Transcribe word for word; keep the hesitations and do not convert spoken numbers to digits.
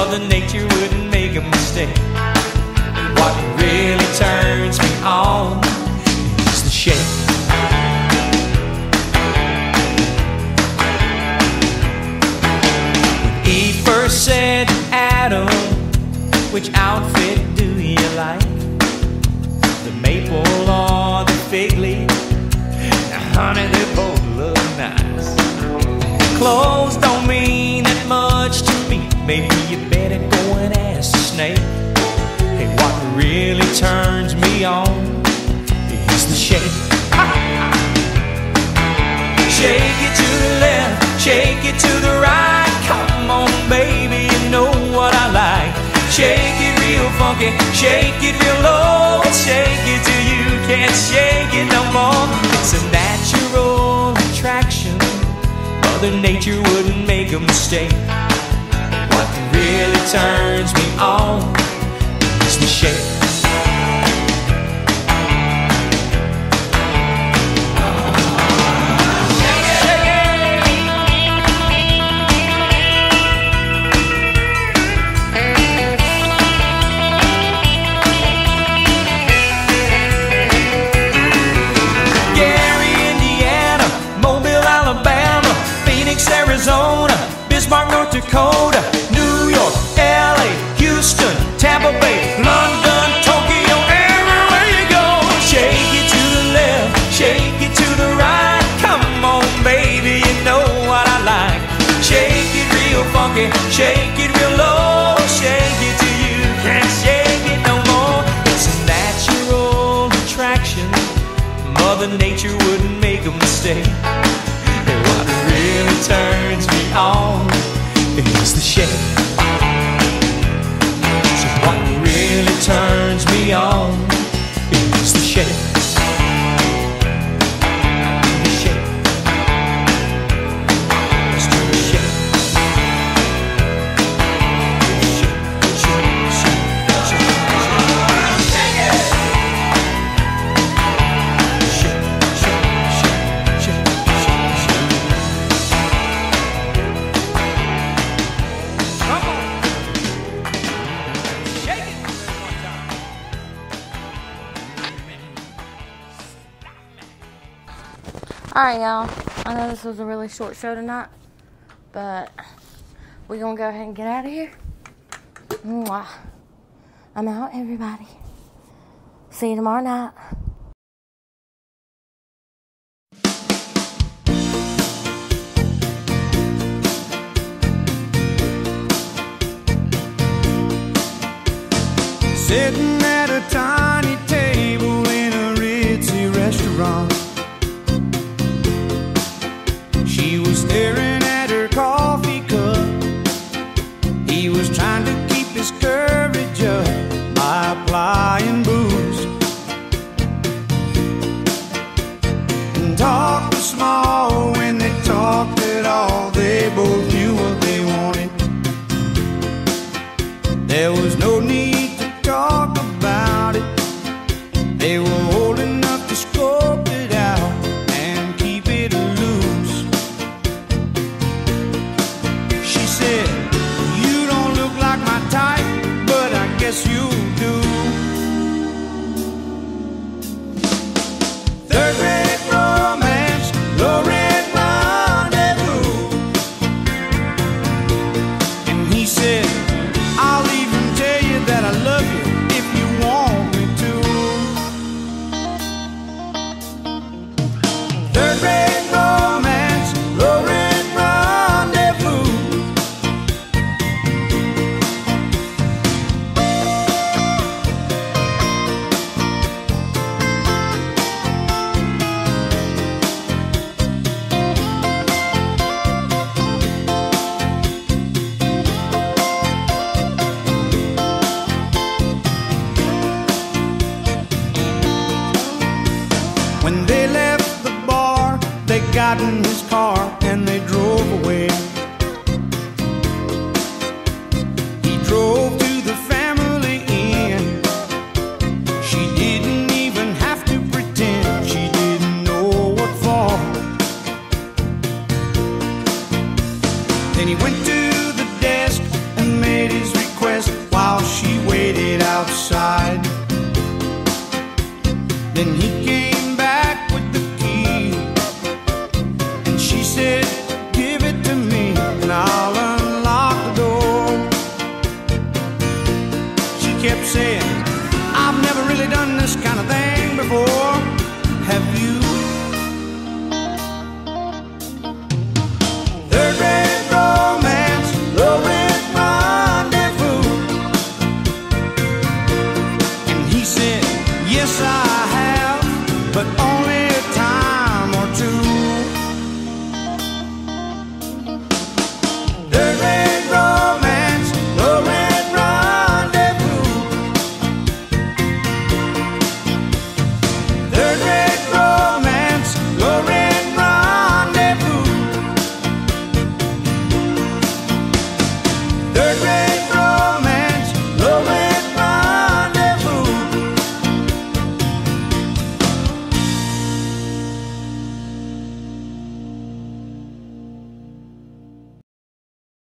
Mother Nature wouldn't make a mistake. And what really turns me on is the shake. When Eve first said to Adam, which outfit do you like? The maple or the fig leaf? Now honey, they both look nice. Clothes don't mean that much to me. Maybe you better go and ask the snake. Hey, what really turns me on is the shake. Shake it to the left, shake it to the right. Come on, baby, you know what I like. Shake it real funky, shake it real low. Shake it till you can't shake it no more. It's a natural attraction. Mother Nature wouldn't make a mistake. What really turns me on is the shake. Arizona, Bismarck, North Dakota, New York, L A, Houston, Tampa Bay, London, Tokyo, everywhere you go. Shake it to the left, shake it to the right. Come on, baby, you know what I like. Shake it real funky, shake it real low. Shake it till you can't shake it no more. It's a natural attraction. Mother Nature wouldn't make a mistake. What really turns me on is the shake. So what really turns me on is the shake. The shake. Let's do the shake. Shake, shake, shake, shake, shake. Shake it. Shake, shake, shake, shake. Alright, y'all. I know this was a really short show tonight, but we're going to go ahead and get out of here. Mwah. I'm out, everybody. See you tomorrow night. Sitting at a tiny table in a ritzy restaurant, she was staring at her coffee cup. He was trying to keep his courage up by applying booze, and talk was small when they talked at all. They both knew what they wanted. There was no need to talk about it. They were old enough to scope it out and keep it loose. She said, "You don't look like my type, but I guess you do." Third rate romance, low rent rendezvous. And he said, "I'll even tell you that I love you if you want me to." Third rate romance, low rent rendezvous. When they left the bar, they got in his car and they drove away.